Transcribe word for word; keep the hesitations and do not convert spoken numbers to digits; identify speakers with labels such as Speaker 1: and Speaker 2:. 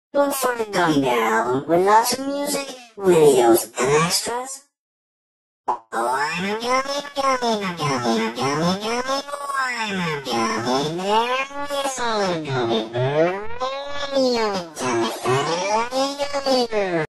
Speaker 1: Look for the Gummy album with lots of music, videos, and extras. Oh, I'm a gummy, gummy, a gummy, a gummy, gummy. Oh, I'm a gummy. There is a little gummy. There is a